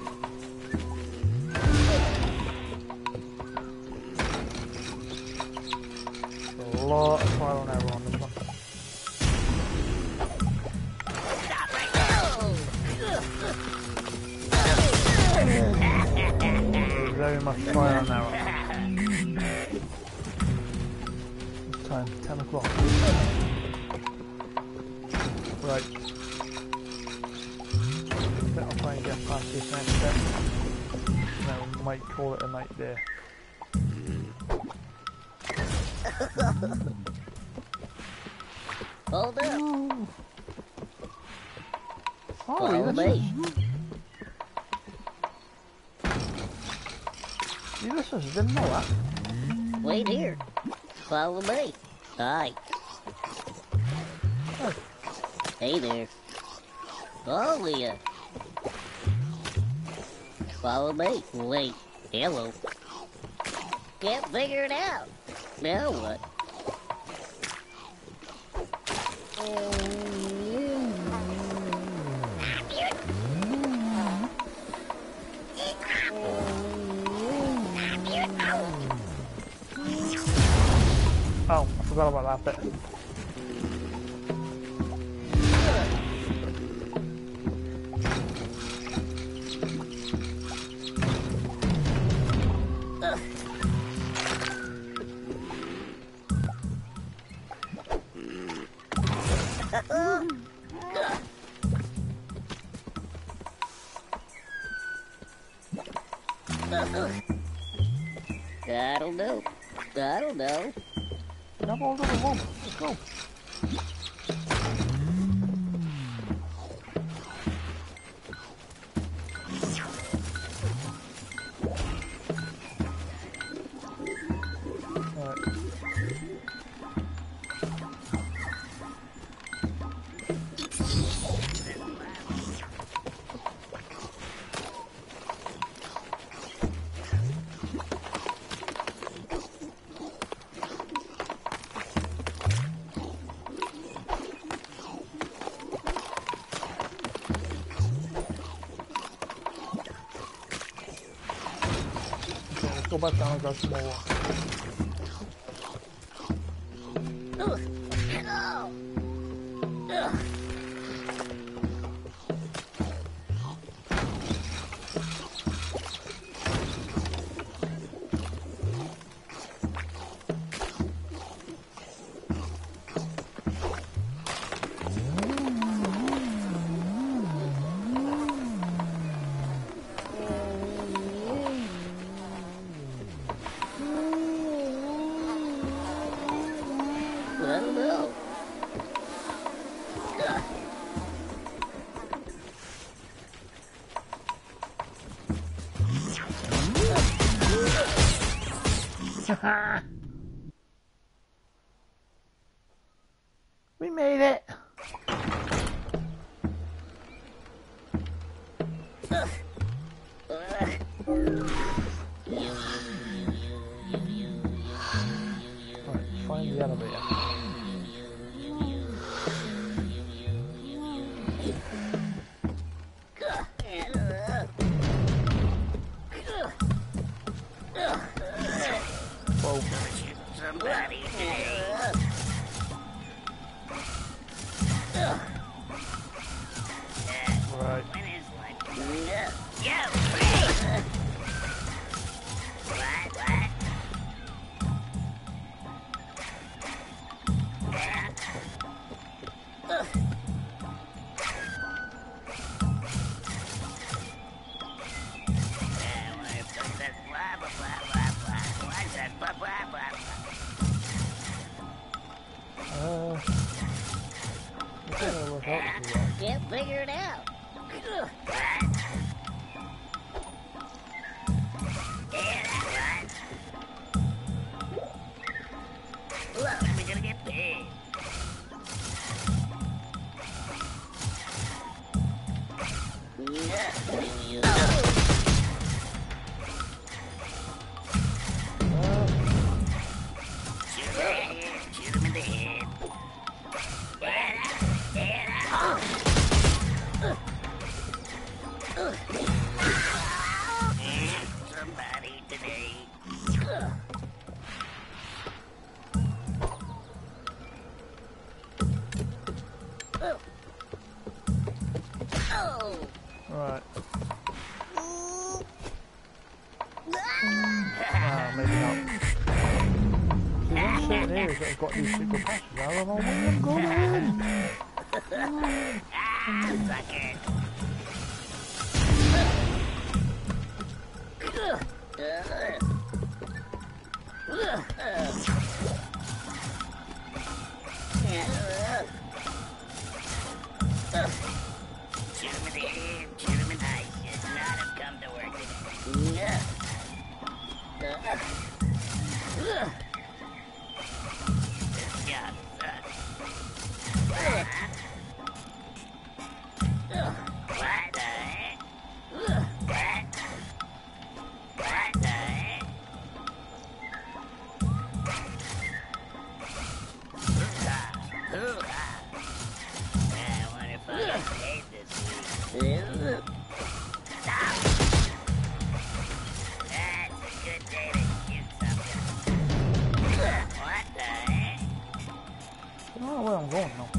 A lot of trial and error on this one. Very much trial and error. What time? ten o'clock. Right. I'll try and get past this next step. And then we might call it a night there. Hold up. Oh, Follow this me. is... Ulysses, didn't know that. Wait here. Follow me. Aye. Oh, Hey there. Follow ya. Follow me. Wait. Hello. Can't figure it out. Now what? oh, I forgot about that bit. I don't know. I don't know. Grab all of the one. Let's go. Go back down and grab some more water. We made it. Alright, find the elevator. Whoa. Somebody. Right. When is like yeah, free. What? What? Yeah. Ugh. Yeah, what if it says blah blah blah blah blah? What says blah blah blah blah? Uh. I think it'll work out too well. Can't figure it out. What? Yeah, that's right. Look, I'm gonna get paid. Shoot him in the head. Shoot him in the head. Get out. Get out. Somebody today. Oh. Oh. Right. Ah, maybe not. See, one certain areas that have got these secret passages, I don't know where I'm going. Ah, sucker. Shoot him in the head, shoot him in the eye. Should not have come to work today. This job sucks. What? What the heck? What? What the heck? Hoo-ha! Hoo-ha! I wonder if I get paid this week. Stop! That's a good day to shoot something. What the heck? I don't know where I'm going now.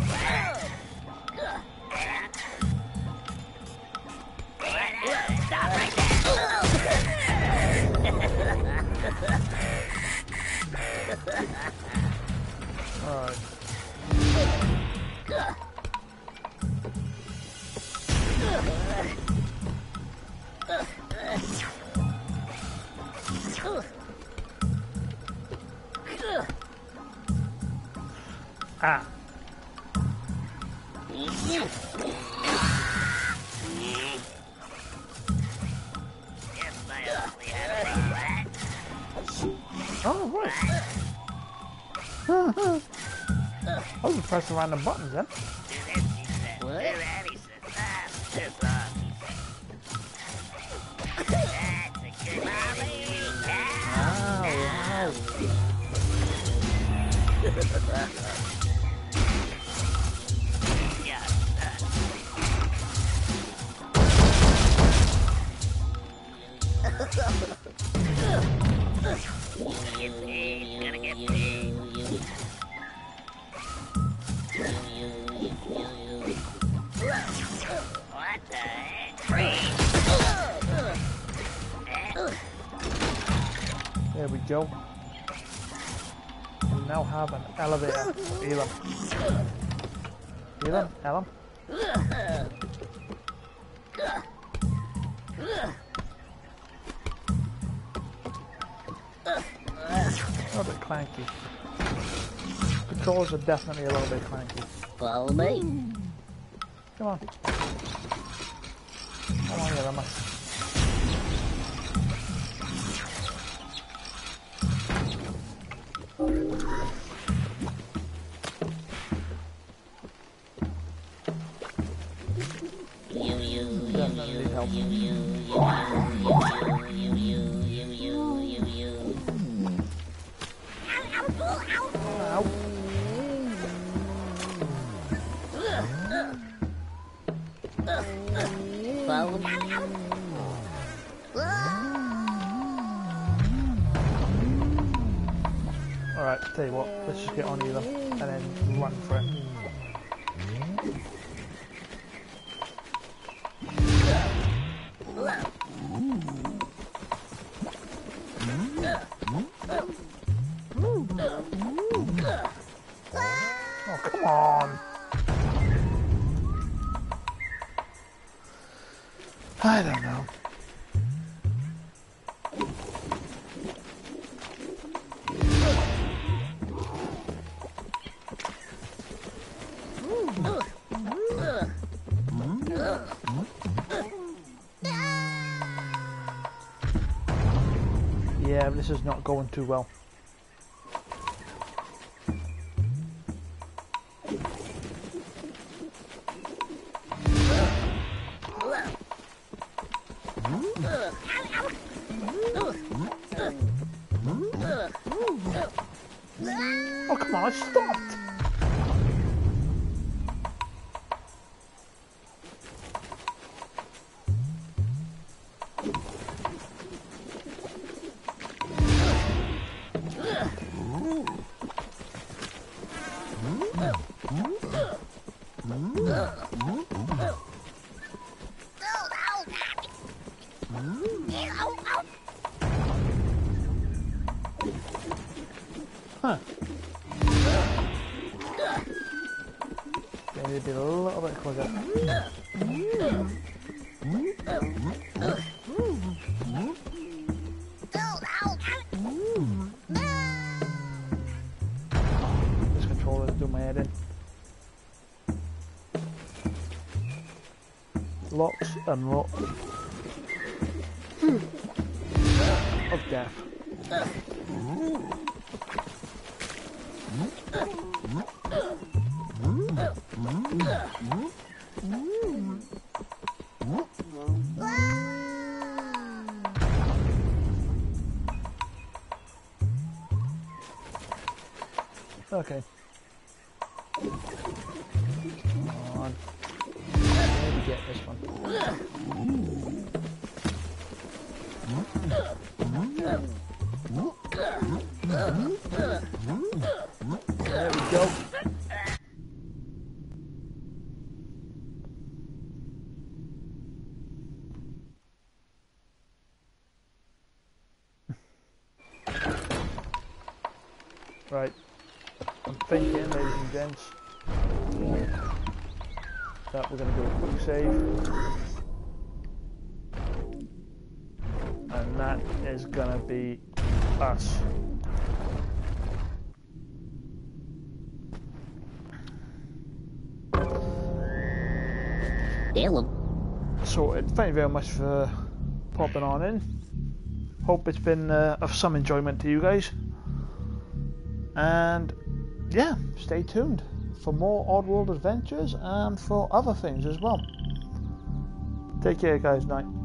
Stop right there! Alright. Ah. Oh, right. I was just pressing around the buttons then. What? Get paid, gonna get paid. What the heck? Freeze! There we go. We now have an elevator. Feel him. Feel him, Ellen. A little bit clanky. Controls are definitely a little bit clanky. Follow me. Come on. Come on, here, Emma. help. You, you, you, you, you, you, you, you, you, you. Ow. Follow me. Alright, tell you what, let's just get on either and then run for it. Oh, come on! I don't know. Yeah, this is not going too well. Oh, come on, I stopped! Huh. Maybe be a little bit quicker. This controller's doing my head in. Lots and lots of death. Okay. Come on. Maybe get this one. There we go. Right. I'm thinking, ladies and gents, that we're going to do a quick save. And that is going to be us. Hello. Sorted. Thank you very much for popping on in. Hope it's been uh, of some enjoyment to you guys. And yeah, stay tuned for more Oddworld adventures and for other things as well. Take care, guys. Night.